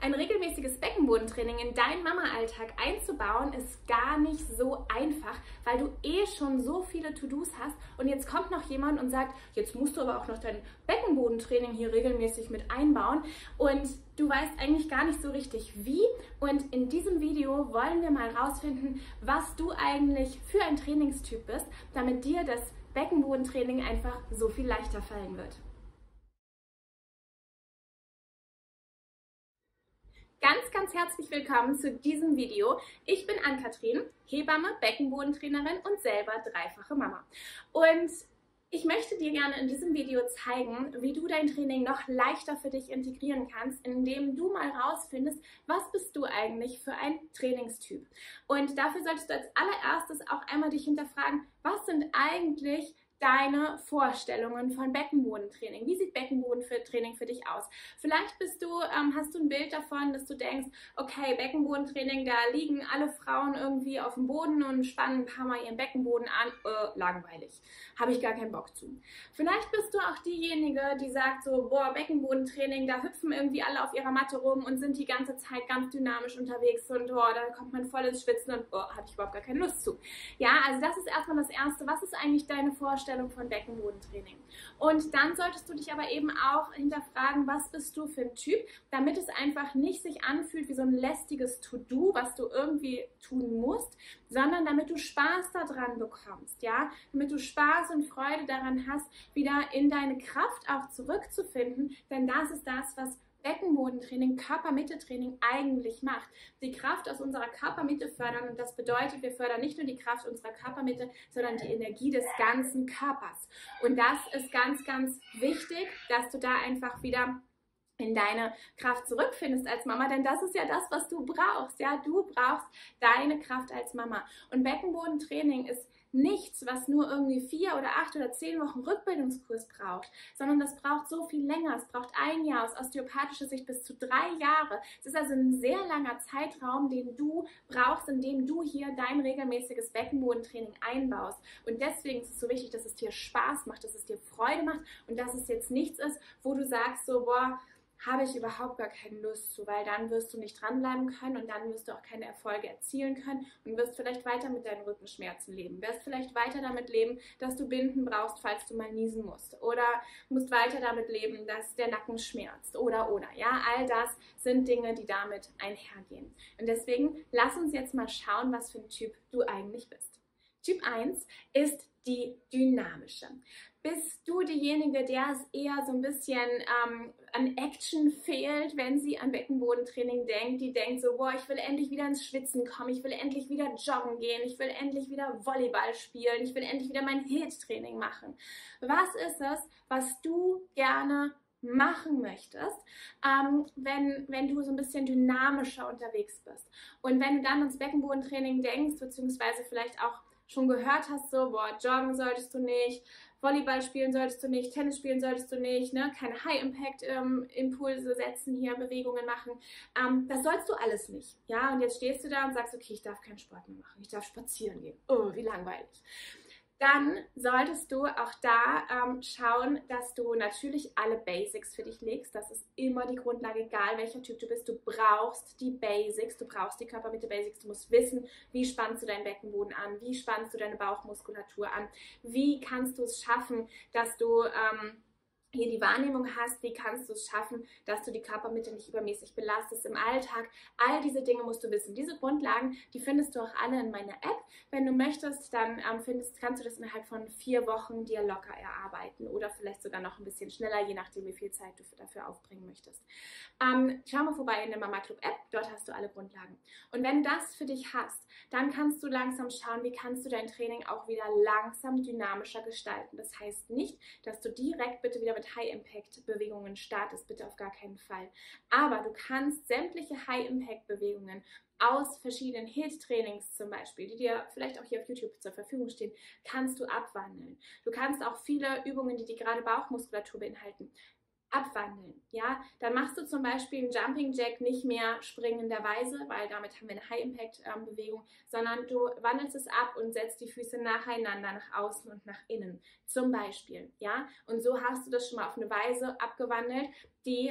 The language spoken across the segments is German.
Ein regelmäßiges Beckenbodentraining in deinen Mama-Alltag einzubauen, ist gar nicht so einfach, weil du schon so viele To-Dos hast und jetzt kommt noch jemand und sagt, jetzt musst du aber auch noch dein Beckenbodentraining hier regelmäßig mit einbauen und du weißt eigentlich gar nicht so richtig wie. Und in diesem Video wollen wir mal rausfinden, was du eigentlich für ein Trainingstyp bist, damit dir das Beckenbodentraining einfach so viel leichter fallen wird. Ganz herzlich willkommen zu diesem Video. Ich bin Ann-Kathrin, Hebamme, Beckenbodentrainerin und selber dreifache Mama. Und ich möchte dir gerne in diesem Video zeigen, wie du dein Training noch leichter für dich integrieren kannst, indem du mal rausfindest, was bist du eigentlich für ein Trainingstyp. Und dafür solltest du als allererstes auch einmal dich hinterfragen, was sind eigentlich deine Vorstellungen von Beckenbodentraining. Wie sieht Beckenbodentraining für dich aus? Vielleicht hast du ein Bild davon, dass du denkst, okay, Beckenbodentraining, da liegen alle Frauen irgendwie auf dem Boden und spannen ein paar Mal ihren Beckenboden an. Langweilig. Habe ich gar keinen Bock zu. Vielleicht bist du auch diejenige, die sagt so, boah, Beckenbodentraining, da hüpfen irgendwie alle auf ihrer Matte rum und sind die ganze Zeit ganz dynamisch unterwegs und da kommt man voll ins Schwitzen und habe ich überhaupt gar keine Lust zu. Ja, also das ist erstmal das Erste. Was ist eigentlich deine Vorstellung von Beckenbodentraining? Und dann solltest du dich aber eben auch hinterfragen, was bist du für ein Typ, damit es einfach nicht sich anfühlt wie so ein lästiges To-Do, was du irgendwie tun musst, sondern damit du Spaß daran bekommst, ja, damit du Spaß und Freude daran hast, wieder in deine Kraft auch zurückzufinden, denn das ist das, was Beckenbodentraining, Körpermittetraining eigentlich macht. Die Kraft aus unserer Körpermitte fördern und das bedeutet, wir fördern nicht nur die Kraft unserer Körpermitte, sondern die Energie des ganzen Körpers. Und das ist ganz wichtig, dass du da einfach wieder in deine Kraft zurückfindest als Mama, denn das ist ja das, was du brauchst. Ja, du brauchst deine Kraft als Mama. Und Beckenbodentraining ist nichts, was nur irgendwie 4 oder 8 oder 10 Wochen Rückbildungskurs braucht, sondern das braucht so viel länger. Es braucht 1 Jahr, aus osteopathischer Sicht bis zu 3 Jahre. Es ist also ein sehr langer Zeitraum, den du brauchst, in dem du hier dein regelmäßiges Beckenbodentraining einbaust. Und deswegen ist es so wichtig, dass es dir Spaß macht, dass es dir Freude macht und dass es jetzt nichts ist, wo du sagst so, boah, habe ich überhaupt gar keine Lust zu, weil dann wirst du nicht dranbleiben können und dann wirst du auch keine Erfolge erzielen können und wirst vielleicht weiter mit deinen Rückenschmerzen leben, wirst vielleicht weiter damit leben, dass du Binden brauchst, falls du mal niesen musst oder musst weiter damit leben, dass der Nacken schmerzt oder, ja, all das sind Dinge, die damit einhergehen. Und deswegen lass uns jetzt mal schauen, was für ein Typ du eigentlich bist. Typ 1 ist die dynamische. Bist du diejenige, der es eher so ein bisschen an Action fehlt, wenn sie an Beckenbodentraining denkt, die denkt so, boah, ich will endlich wieder ins Schwitzen kommen, ich will endlich wieder joggen gehen, ich will endlich wieder Volleyball spielen, ich will endlich wieder mein HIIT-Training machen. Was ist es, was du gerne machen möchtest, wenn du so ein bisschen dynamischer unterwegs bist? Und wenn du dann ans Beckenbodentraining denkst, beziehungsweise vielleicht auch schon gehört hast, so, boah, joggen solltest du nicht, Volleyball spielen solltest du nicht, Tennis spielen solltest du nicht, ne? Keine High-Impact-Impulse setzen hier, Bewegungen machen. Das sollst du alles nicht. Ja, und jetzt stehst du da und sagst, okay, ich darf keinen Sport mehr machen, ich darf spazieren gehen. Oh, wie langweilig. Dann solltest du auch da schauen, dass du natürlich alle Basics für dich legst. Das ist immer die Grundlage, egal welcher Typ du bist. Du brauchst die Basics, du brauchst die Körpermitte-Basics. Du musst wissen, wie spannst du deinen Beckenboden an, wie spannst du deine Bauchmuskulatur an, wie kannst du es schaffen, dass du hier die Wahrnehmung hast, wie kannst du es schaffen, dass du die Körpermitte nicht übermäßig belastest im Alltag. All diese Dinge musst du wissen. Diese Grundlagen, die findest du auch alle in meiner App. Wenn du möchtest, dann kannst du das innerhalb von 4 Wochen dir locker erarbeiten oder vielleicht sogar noch ein bisschen schneller, je nachdem, wie viel Zeit du dafür aufbringen möchtest. Schau mal vorbei in der Mama Club App, dort hast du alle Grundlagen. Und wenn du das für dich hast, dann kannst du langsam schauen, wie kannst du dein Training auch wieder langsam dynamischer gestalten. Das heißt nicht, dass du direkt bitte wieder mit High-Impact-Bewegungen startest, bitte auf gar keinen Fall. Aber du kannst sämtliche High-Impact-Bewegungen aus verschiedenen HIIT-Trainings zum Beispiel, die dir vielleicht auch hier auf YouTube zur Verfügung stehen, kannst du abwandeln. Du kannst auch viele Übungen, die gerade Bauchmuskulatur beinhalten, abwandeln, ja, dann machst du zum Beispiel einen Jumping Jack nicht mehr springenderweise, weil damit haben wir eine High-Impact-Bewegung, sondern du wandelst es ab und setzt die Füße nacheinander nach außen und nach innen, zum Beispiel, ja, und so hast du das schon mal auf eine Weise abgewandelt, die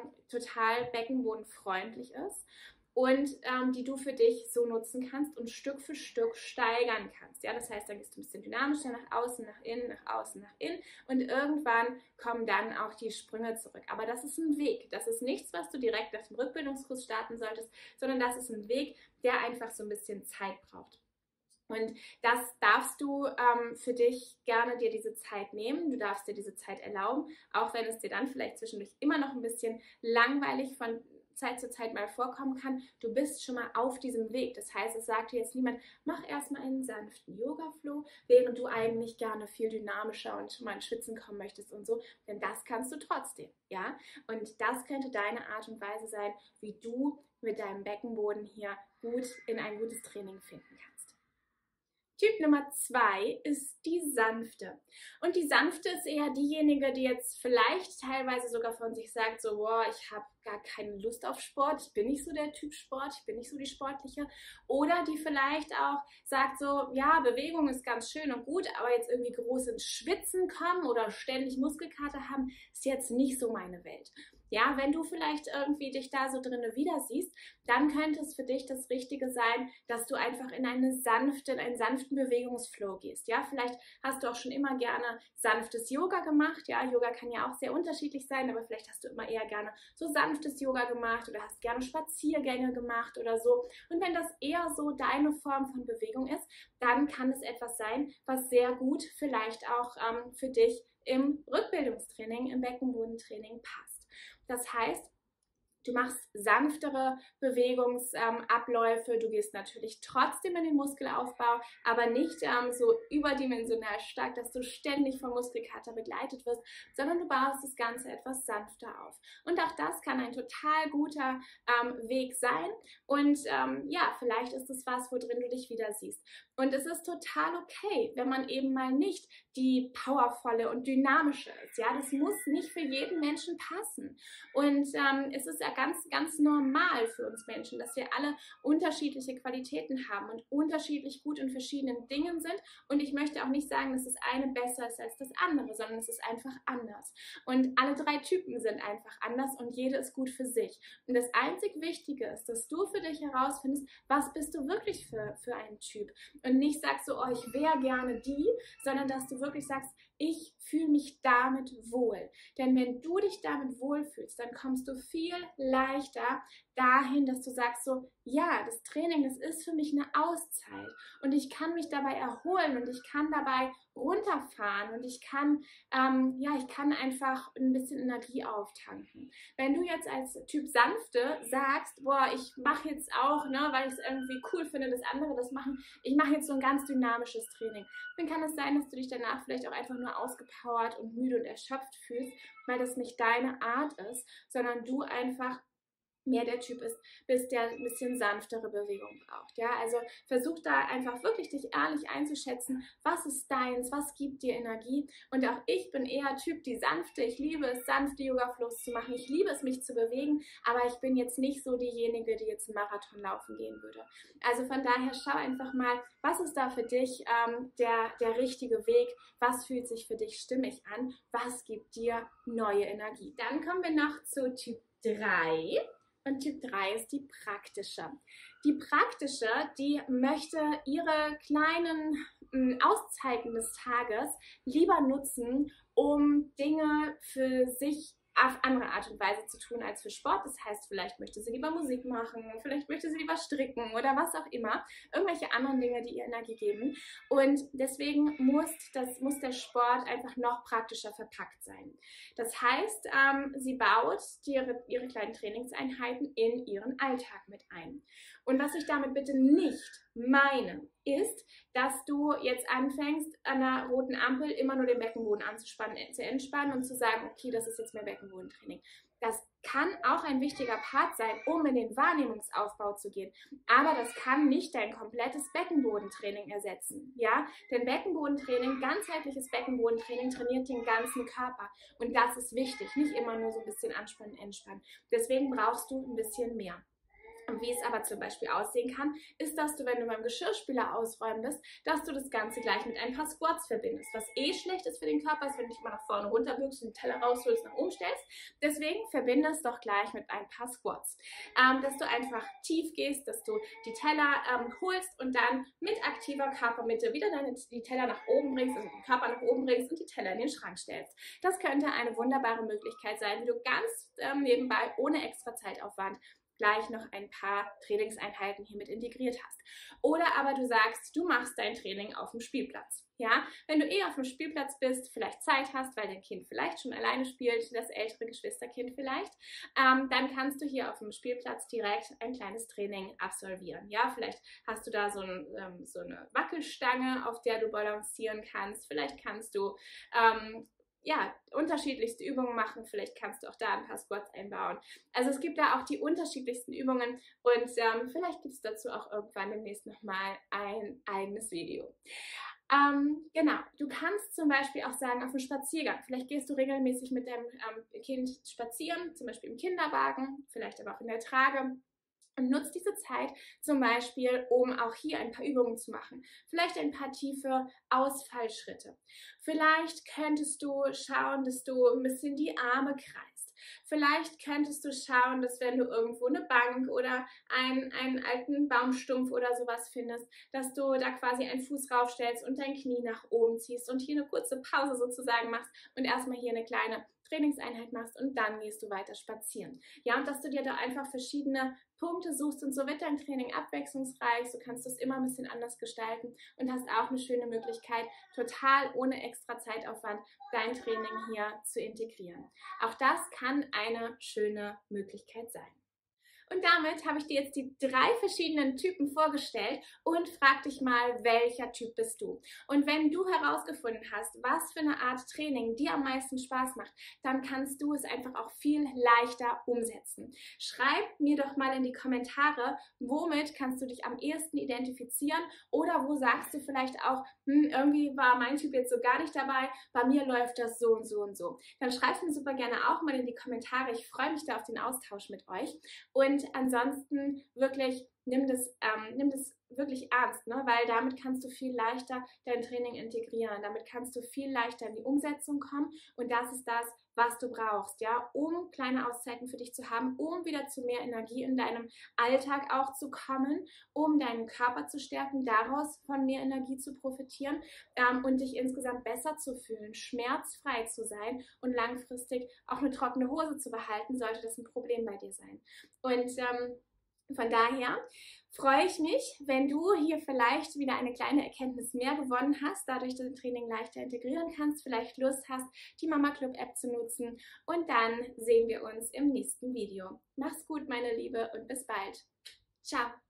total beckenbodenfreundlich ist und die du für dich so nutzen kannst und Stück für Stück steigern kannst. Ja, das heißt, dann gehst du ein bisschen dynamischer nach außen, nach innen, nach außen, nach innen und irgendwann kommen dann auch die Sprünge zurück. Aber das ist ein Weg. Das ist nichts, was du direkt nach dem Rückbildungskurs starten solltest, sondern das ist ein Weg, der einfach so ein bisschen Zeit braucht. Und das darfst du für dich gerne dir diese Zeit nehmen. Du darfst dir diese Zeit erlauben, auch wenn es dir dann vielleicht zwischendurch immer noch ein bisschen langweilig von Zeit zu Zeit mal vorkommen kann. Du bist schon mal auf diesem Weg. Das heißt, es sagt dir jetzt niemand, mach erstmal einen sanften Yoga-Flow, während du eigentlich gerne viel dynamischer und schon mal ins Schwitzen kommen möchtest und so. Denn das kannst du trotzdem, ja. Und das könnte deine Art und Weise sein, wie du mit deinem Beckenboden hier gut in ein gutes Training finden kannst. Typ Nummer 2 ist die sanfte. Und die sanfte ist eher diejenige, die jetzt vielleicht teilweise sogar von sich sagt, so, boah, ich habe gar keine Lust auf Sport, ich bin nicht so der Typ Sport, ich bin nicht so die Sportliche. Oder die vielleicht auch sagt so, ja, Bewegung ist ganz schön und gut, aber jetzt irgendwie groß ins Schwitzen kommen oder ständig Muskelkater haben, ist jetzt nicht so meine Welt. Ja, wenn du vielleicht irgendwie dich da so drinne wieder siehst, dann könnte es für dich das Richtige sein, dass du einfach in einen sanften Bewegungsflow gehst. Ja, vielleicht hast du auch schon immer gerne sanftes Yoga gemacht. Ja, Yoga kann ja auch sehr unterschiedlich sein, aber vielleicht hast du immer eher gerne so sanftes Yoga gemacht oder hast gerne Spaziergänge gemacht oder so. Und wenn das eher so deine Form von Bewegung ist, dann kann es etwas sein, was sehr gut vielleicht auch für dich im Rückbildungstraining, im Beckenbodentraining passt. Das heißt, du machst sanftere Bewegungsabläufe, du gehst natürlich trotzdem in den Muskelaufbau, aber nicht so überdimensional stark, dass du ständig vom Muskelkater begleitet wirst, sondern du baust das Ganze etwas sanfter auf. Und auch das kann ein total guter Weg sein und ja, vielleicht ist es was, worin du dich wieder siehst. Und es ist total okay, wenn man eben mal nicht die powervolle und dynamische ist. Ja, das muss nicht für jeden Menschen passen. Und es ist ja ganz normal für uns Menschen, dass wir alle unterschiedliche Qualitäten haben und unterschiedlich gut in verschiedenen Dingen sind. Und ich möchte auch nicht sagen, dass das eine besser ist als das andere, sondern es ist einfach anders. Und alle 3 Typen sind einfach anders und jede ist gut für sich. Und das einzig Wichtige ist, dass du für dich herausfindest, was bist du wirklich für einen Typ. Und nicht sagst so, oh, ich wäre gerne die, sondern dass du wirklich sagst, ich fühle mich damit wohl. Denn wenn du dich damit wohlfühlst, dann kommst du viel leichter dahin, dass du sagst so, ja, das Training, das ist für mich eine Auszeit und ich kann mich dabei erholen und ich kann dabei runterfahren und ich kann einfach ein bisschen Energie auftanken. Wenn du jetzt als Typ Sanfte sagst, boah, ich mache jetzt auch, ne, weil ich es irgendwie cool finde, dass andere das machen, ich mache jetzt so ein ganz dynamisches Training, dann kann es sein, dass du dich danach vielleicht auch einfach nur ausgepowert und müde und erschöpft fühlst, weil das nicht deine Art ist, sondern du einfach mehr der Typ bist, der ein bisschen sanftere Bewegung braucht. Ja, also versuch da einfach wirklich dich ehrlich einzuschätzen, was ist deins, was gibt dir Energie. Und auch ich bin eher Typ die sanfte. Ich liebe es, sanfte Yoga-Flows zu machen. Ich liebe es, mich zu bewegen, aber ich bin jetzt nicht so diejenige, die jetzt einen Marathon laufen gehen würde. Also von daher schau einfach mal, was ist da für dich der richtige Weg, was fühlt sich für dich stimmig an, was gibt dir neue Energie. Dann kommen wir noch zu Typ 3. Und Typ 3 ist die praktische. Die praktische, die möchte ihre kleinen Auszeiten des Tages lieber nutzen, um Dinge für sich auf andere Art und Weise zu tun als für Sport. Das heißt, vielleicht möchte sie lieber Musik machen, vielleicht möchte sie lieber stricken oder was auch immer. Irgendwelche anderen Dinge, die ihr Energie geben. Und deswegen muss der Sport einfach noch praktischer verpackt sein. Das heißt, sie baut ihre kleinen Trainingseinheiten in ihren Alltag mit ein. Und was ich damit bitte nicht meine, ist, dass du jetzt anfängst, an der roten Ampel immer nur den Beckenboden anzuspannen, zu entspannen und zu sagen, okay, das ist jetzt mehr Beckenbodentraining. Das kann auch ein wichtiger Part sein, um in den Wahrnehmungsaufbau zu gehen. Aber das kann nicht dein komplettes Beckenbodentraining ersetzen. Ja? Denn Beckenbodentraining, ganzheitliches Beckenbodentraining trainiert den ganzen Körper. Und das ist wichtig, nicht immer nur so ein bisschen anspannen, entspannen. Deswegen brauchst du ein bisschen mehr. Und wie es aber zum Beispiel aussehen kann, ist, dass du, wenn du beim Geschirrspüler ausräumen bist, dass du das Ganze gleich mit ein paar Squats verbindest. Was schlecht ist für den Körper, ist, wenn du dich mal nach vorne runterbückst und den Teller rausholst, nach oben stellst. Deswegen verbinde es doch gleich mit ein paar Squats. Dass du einfach tief gehst, dass du die Teller holst und dann mit aktiver Körpermitte wieder die Teller nach oben bringst, also den Körper nach oben bringst und die Teller in den Schrank stellst. Das könnte eine wunderbare Möglichkeit sein, wie du ganz nebenbei, ohne extra Zeitaufwand, gleich noch ein paar Trainingseinheiten hiermit integriert hast. Oder aber du sagst, du machst dein Training auf dem Spielplatz. Ja? Wenn du auf dem Spielplatz bist, vielleicht Zeit hast, weil dein Kind vielleicht schon alleine spielt, das ältere Geschwisterkind vielleicht, dann kannst du hier auf dem Spielplatz direkt ein kleines Training absolvieren. Ja? Vielleicht hast du da so eine Wackelstange, auf der du balancieren kannst. Vielleicht kannst du unterschiedlichste Übungen machen. Vielleicht kannst du auch da ein paar Squats einbauen. Also es gibt da auch die unterschiedlichsten Übungen und vielleicht gibt es dazu auch irgendwann demnächst nochmal ein eigenes Video. Genau, du kannst zum Beispiel auch sagen, auf dem Spaziergang, vielleicht gehst du regelmäßig mit deinem Kind spazieren, zum Beispiel im Kinderwagen, vielleicht aber auch in der Trage. Und nutzt diese Zeit zum Beispiel, um auch hier ein paar Übungen zu machen. Vielleicht ein paar tiefe Ausfallschritte. Vielleicht könntest du schauen, dass du ein bisschen die Arme kreist. Vielleicht könntest du schauen, dass wenn du irgendwo eine Bank oder einen alten Baumstumpf oder sowas findest, dass du da quasi einen Fuß raufstellst und dein Knie nach oben ziehst und hier eine kurze Pause sozusagen machst und erstmal hier eine kleine Trainingseinheit machst und dann gehst du weiter spazieren. Ja, und dass du dir da einfach verschiedene Punkte suchst und so wird dein Training abwechslungsreich, so kannst du es immer ein bisschen anders gestalten und hast auch eine schöne Möglichkeit, total ohne extra Zeitaufwand dein Training hier zu integrieren. Auch das kann eine schöne Möglichkeit sein. Und damit habe ich dir jetzt die 3 verschiedenen Typen vorgestellt und frag dich mal, welcher Typ bist du? Und wenn du herausgefunden hast, was für eine Art Training dir am meisten Spaß macht, dann kannst du es einfach auch viel leichter umsetzen. Schreib mir doch mal in die Kommentare, womit kannst du dich am ehesten identifizieren oder wo sagst du vielleicht auch, irgendwie war mein Typ jetzt so gar nicht dabei, bei mir läuft das so und so und so. Dann schreib mir super gerne auch mal in die Kommentare. Ich freue mich da auf den Austausch mit euch. Und ansonsten wirklich nimm das wirklich ernst, ne? Weil damit kannst du viel leichter dein Training integrieren, damit kannst du viel leichter in die Umsetzung kommen und das ist das, was du brauchst, ja, um kleine Auszeiten für dich zu haben, um wieder zu mehr Energie in deinem Alltag auch zu kommen, um deinen Körper zu stärken, daraus von mehr Energie zu profitieren und dich insgesamt besser zu fühlen, schmerzfrei zu sein und langfristig auch eine trockene Hose zu behalten, sollte das ein Problem bei dir sein. Und von daher freue ich mich, wenn du hier vielleicht wieder eine kleine Erkenntnis mehr gewonnen hast, dadurch dein Training leichter integrieren kannst, vielleicht Lust hast, die Mama Club App zu nutzen und dann sehen wir uns im nächsten Video. Mach's gut, meine Liebe, und bis bald. Ciao!